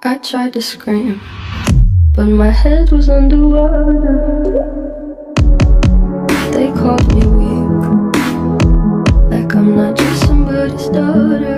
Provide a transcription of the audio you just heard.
I tried to scream, but my head was underwater. They called me weak, like I'm not just somebody's daughter.